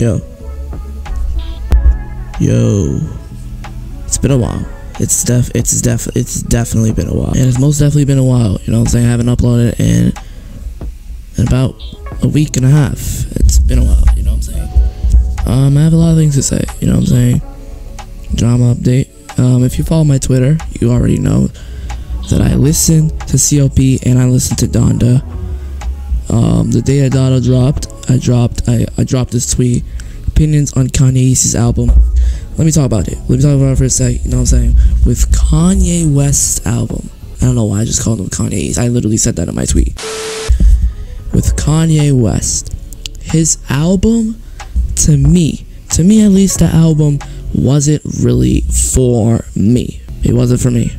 Yo. Yo. It's been a while. It's definitely been a while. And it's most definitely been a while, you know what I'm saying? I haven't uploaded in about a week and a half. It's been a while, you know what I'm saying? I have a lot of things to say, you know what I'm saying? Drama update. If you follow my Twitter, you already know that I listen to CLB and I listen to Donda. The day that Donda dropped, I dropped this tweet. Opinions on Kanye East's album. Let me talk about it. Let me talk about it for a sec, you know what I'm saying? With Kanye West's album. I don't know why I just called him Kanye East. I literally said that in my tweet. With Kanye West, his album, to me at least, the album wasn't really for me. It wasn't for me.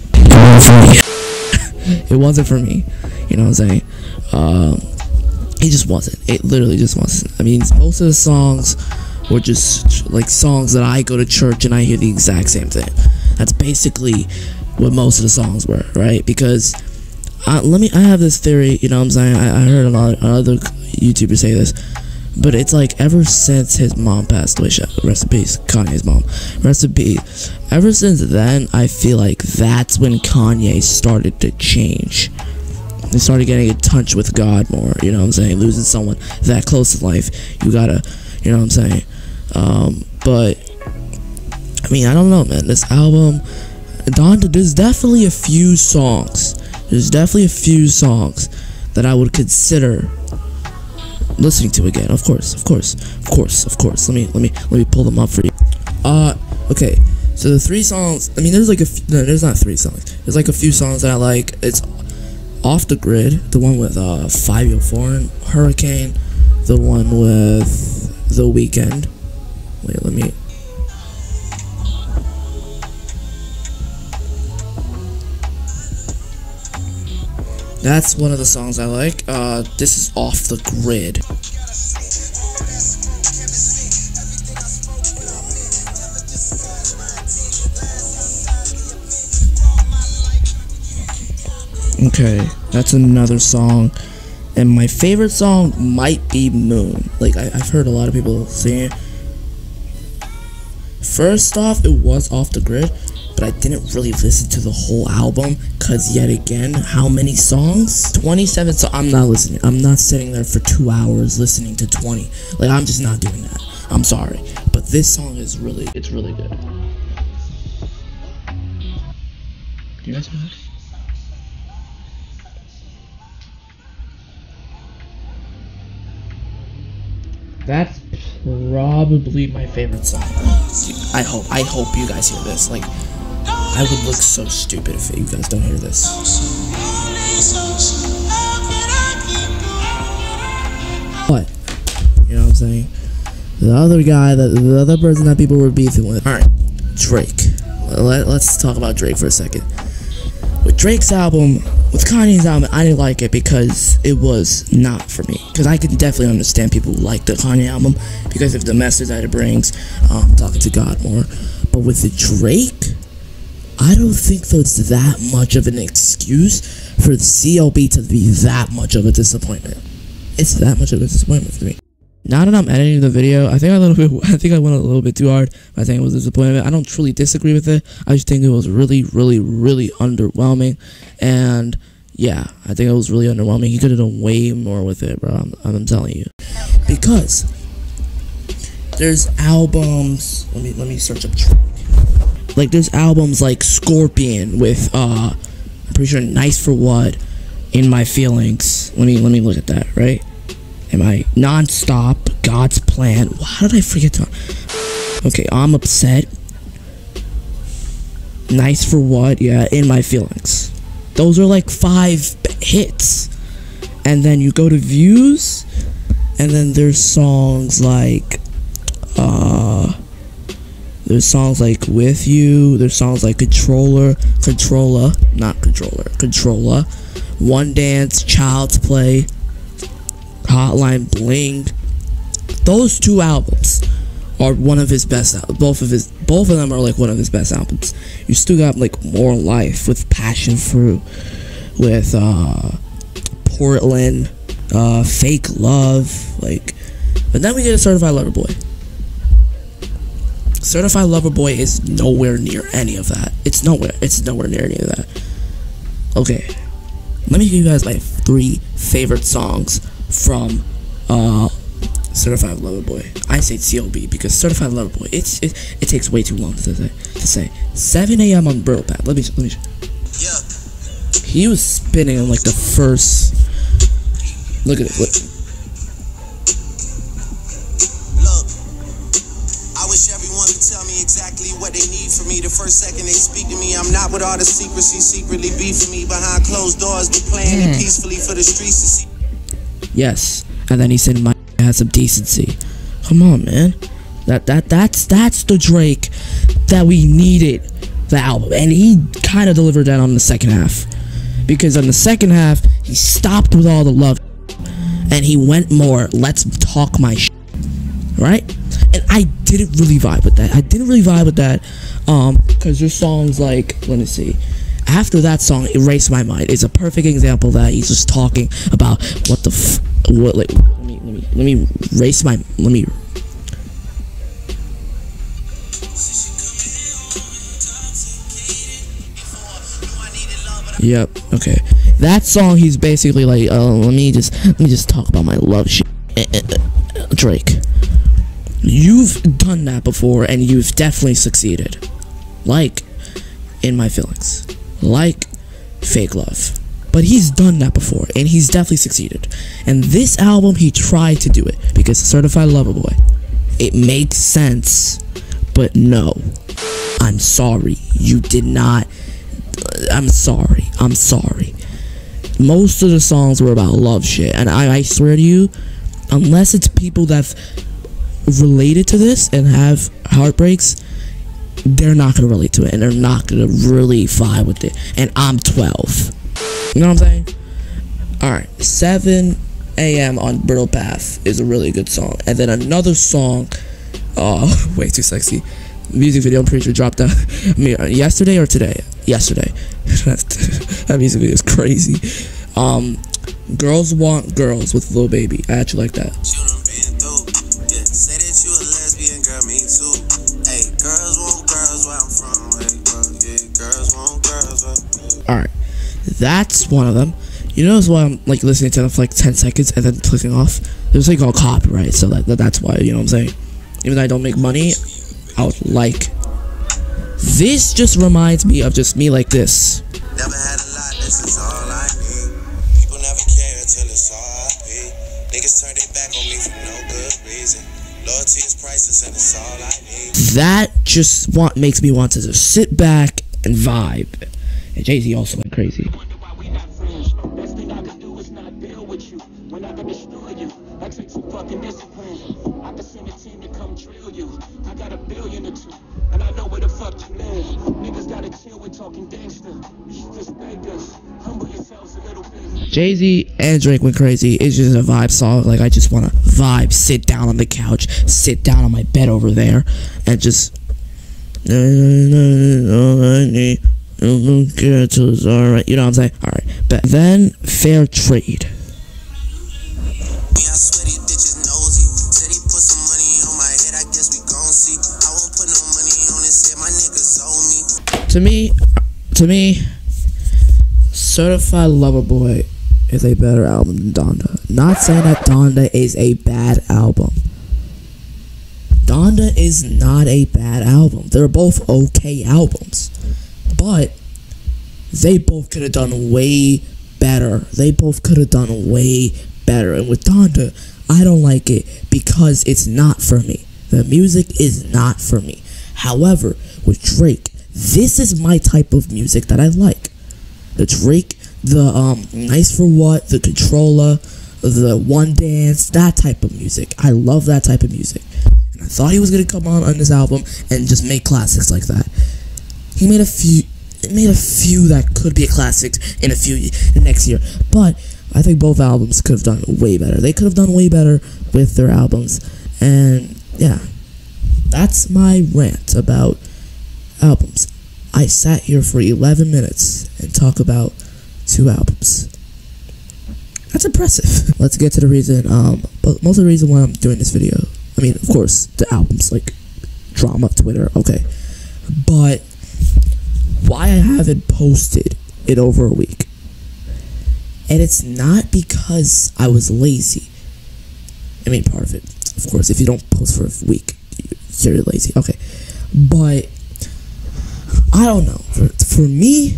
It wasn't for me. You know what I'm saying? It just wasn't. It literally just wasn't. I mean, most of the songs were just like songs that I go to church and I hear the exact same thing. That's basically what most of the songs were, right? Because I have this theory, you know what I'm saying? I heard a lot of other YouTubers say this, but it's like ever since his mom passed away, rest in peace, Kanye's mom, rest in peace. Ever since then, I feel like that's when Kanye started to change. He started getting in touch with God more, you know what I'm saying? Losing someone that close to life, you gotta, you know what I'm saying? But I mean, I don't know, man. This album, Donda, there's definitely a few songs. There's definitely a few songs that I would consider listening to again. Of course. Let me pull them up for you. Okay. So the 3 songs. I mean, there's like no, there's not 3 songs. There's like a few songs that I like. It's Off the Grid, the one with 504 and Hurricane, the one with The Weeknd. Wait, let me. That's one of the songs I like. This is Off the Grid. Okay, that's another song. And my favorite song might be Moon. Like, I've heard a lot of people sing it. First off, it was Off the Grid, but I didn't really listen to the whole album, cause yet again, how many songs? 27, so I'm not listening. I'm not sitting there for 2 hours listening to 20. Like, I'm just not doing that. I'm sorry. But this song is really, it's really good. Do you guys know that? That's probably my favorite song. I hope you guys hear this. Like, I would look so stupid if you guys don't hear this. But, you know what I'm saying? The other guy, the other person that people were beefing with. Alright, Drake. Let's talk about Drake for a second. With Drake's album, with Kanye's album, I didn't like it because it was not for me. Because I can definitely understand people who like the Kanye album because of the message that it brings, talking to God more. But with the Drake, I don't think that's that much of an excuse for the CLB to be that much of a disappointment. It's that much of a disappointment for me. Now that I'm editing the video, I think I went a little bit too hard. I think it was a disappointment. I don't truly disagree with it. I just think it was really underwhelming. And yeah, I think it was really underwhelming. He could have done way more with it, bro. I'm telling you. Because there's albums. Let me search up Drake. Like, there's albums like Scorpion with I'm pretty sure Nice for What, In My Feelings. Let me look at that, right? Am I Non-Stop, God's Plan? How did I forget to? Okay, I'm Upset. Nice for What? Yeah, In My Feelings. Those are like 5 hits. And then you go to Views, and then there's songs like With You. There's songs like Controller, One Dance, Child's Play, Hotline Bling. Those 2 albums are one of his best albums. Both of them are like one of his best albums. You still got like More Life with Passion Fruit, with Portland, Fake Love. Like, But then we get a Certified Lover Boy. Certified Lover Boy is nowhere near any of that. It's nowhere near any of that. Okay, let me give you guys my 3 favorite songs from Certified Lover Boy. I say CLB because Certified Lover Boy, it takes way too long to say. 7 a.m. on Brittle Path. Let me. Yeah. He was spinning on like the first. Look at it. Look. I wish everyone could tell me exactly what they need from me. The first second they speak to me, I'm not with all the secrecy, secretly beefing me behind closed doors, but playing it peacefully for the streets to see. Yes, and then he said, "My has some decency." Come on, man. That's the Drake that we needed. The album, and he kind of delivered that on the second half, because on the second half he stopped with all the love, and he went more. Let's talk my shit, right? And I didn't really vibe with that. Because there's songs like, let me see. After that song, "Erase My Mind" is a perfect example that he's just talking about what the what. Like, let me erase my. Let me. Yep. Okay. That song, he's basically like, let me just talk about my love shit. Drake, you've done that before, and you've definitely succeeded. Like, In My Feelings, like Fake Love. But he's done that before, and he's definitely succeeded. And this album, he tried to do it because Certified Lover Boy, it makes sense. But no, I'm sorry, you did not. I'm sorry. Most of the songs were about love shit, and I swear to you, unless it's people that's related to this and have heartbreaks, they're not gonna relate to it, and they're not gonna really vibe with it. And I'm 12. You know what I'm saying? Alright, 7 a.m. on Brittle Path is a really good song. And then another song, way too sexy. Music video, I'm pretty sure dropped out yesterday or today. Yesterday. That music video is crazy. Girls Want Girls with Lil Baby. I actually like that. Say that you a lesbian, girl, me too. Hey, girls want girls where I'm from. Hey, girls want girls. Alright, that's one of them. You notice why I'm like listening to them for like 10 seconds and then clicking off? There's like all copyright, so that's why, you know what I'm saying? Even though I don't make money, I would like. This just reminds me of just me like this. Never had a lot, this is all I need. People never care until it's all I pay. Niggas turn their back on me for no good reason. Loyalty is priceless and it's all I need. That just makes me want to just sit back and vibe. And Jay-Z also went crazy. Jay-Z and Drake went crazy. It's just a vibe song. Like, I just want to vibe, sit down on the couch, sit down on my bed over there, and just all I need, don't care till it's alright. You know what I'm saying? Alright. But then Fair Trade. To me, Certified Lover Boy is a better album than Donda. Not saying that Donda is a bad album. Donda is not a bad album. They're both okay albums. But they both could have done way better. And with Donda, I don't like it because it's not for me. The music is not for me. However, with Drake, this is my type of music that I like. The Drake, the Nice for What, the Controller, the One Dance, that type of music. I love that type of music. And I thought he was gonna come on this album and just make classics like that. He made a few that could be a classics in next year. But I think both albums could have done way better. They could have done way better with their albums. And yeah, that's my rant about albums. I sat here for 11 minutes and talked about 2 albums. That's impressive. Let's get to the reason, but most of the reason why I'm doing this video, I mean, of course, the album's like drama, Twitter, okay. But why I haven't posted in over a week. And it's not because I was lazy. I mean, part of it, of course, if you don't post for a week, you're lazy, okay. But I don't know. For me,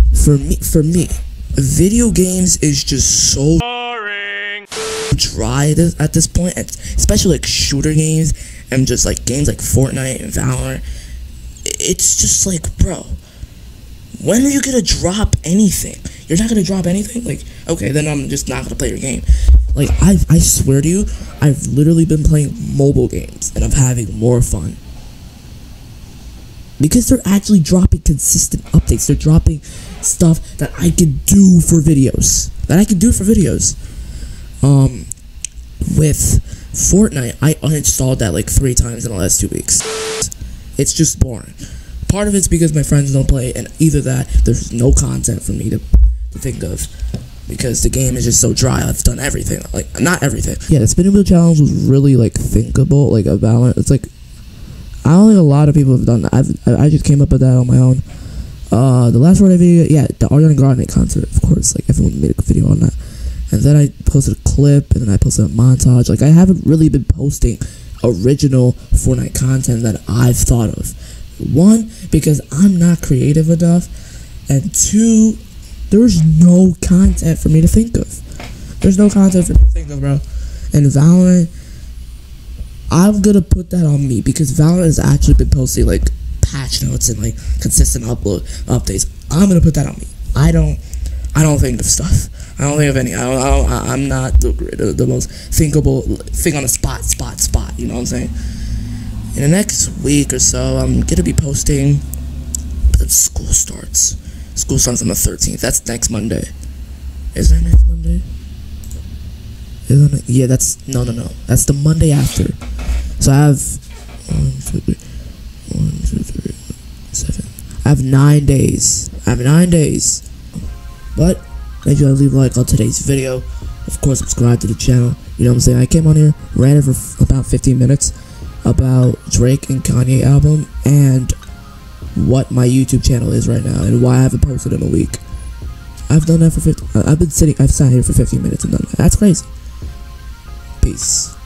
video games is just so boring, dry at this point, especially like shooter games and just like games like Fortnite and Valorant. It's just like, bro, when are you gonna drop anything? You're not gonna drop anything? Like, okay, then I'm just not gonna play your game. Like, I swear to you, I've literally been playing mobile games and I'm having more fun. Because they're actually dropping consistent updates. They're dropping stuff that I can do for videos. With Fortnite, I uninstalled that like 3 times in the last 2 weeks. It's just boring. Part of it's because my friends don't play, and either that, there's no content for me to think of. Because the game is just so dry. I've done everything. Like, not everything. Yeah, the spinning wheel challenge was really like thinkable. Like a Valorant. It's like, I don't think a lot of people have done that. I just came up with that on my own. The last Fortnite video, yeah, the Ariana Grande concert, of course. Like, everyone made a video on that. And then I posted a clip, and then I posted a montage. Like, I haven't really been posting original Fortnite content that I've thought of. 1, because I'm not creative enough, and 2, there's no content for me to think of. Bro. And Valorant, I'm gonna put that on me, because Valorant has actually been posting like patch notes and like consistent updates. I'm gonna put that on me. I don't think of stuff. I don't think of any. I'm not the most thinkable thing on the spot. You know what I'm saying? In the next week or so, I'm gonna be posting. But school starts. School starts on the 13th. That's next Monday. Is that next Monday? Yeah, that's no. That's the Monday after. So I have 1, 2, 3, 7. I have 9 days. But make sure to leave a like on today's video. Of course, subscribe to the channel. You know what I'm saying? I came on here, ran it for about 15 minutes about Drake and Kanye album and what my YouTube channel is right now and why I haven't posted in a week. I've done that for I've sat here for 15 minutes and done that. That's crazy. Peace.